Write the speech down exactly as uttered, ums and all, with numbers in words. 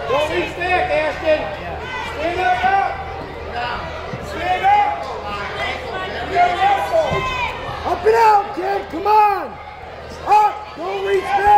Don't reach back, Ashton. Stand up, up. Stand up. Stand up. Up and out, kid. Come on. Up. Don't reach back.